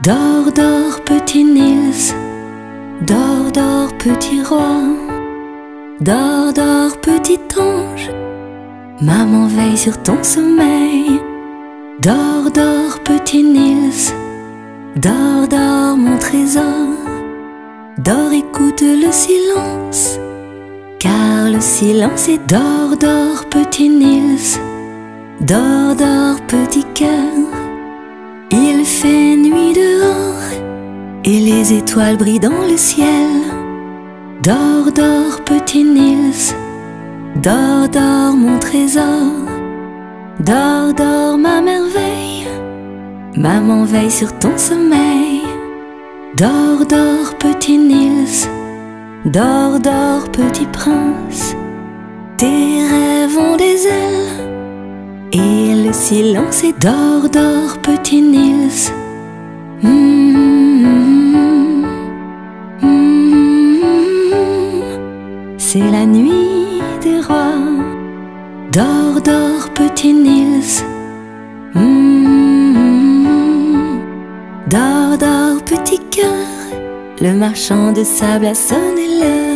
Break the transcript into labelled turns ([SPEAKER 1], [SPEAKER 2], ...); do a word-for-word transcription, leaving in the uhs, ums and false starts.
[SPEAKER 1] Dors, dors, petit Nils, dors, dors, petit roi. Dors, dors, petit ange, maman veille sur ton sommeil. Dors, dors, petit Nils, dors, dors, mon trésor. Dors, écoute le silence, car le silence est dors, dors, petit Nils, dors, dors, petit cœur. Il fait nuit dehors et les étoiles brillent dans le ciel. Dors, dors, petit Nils, dors, dors, mon trésor. Dors, dors, ma merveille, maman veille sur ton sommeil. Dors, dors, petit Nils, dors, dors, petit prince. Tes rêves ont des ailes et le silence est dors, dors, petit Nils. Mmh, mmh, c'est la nuit des rois. Dors, dors, petit Nils. Mmh, dors, dors, petit cœur. Le marchand de sable a sonné l'heure.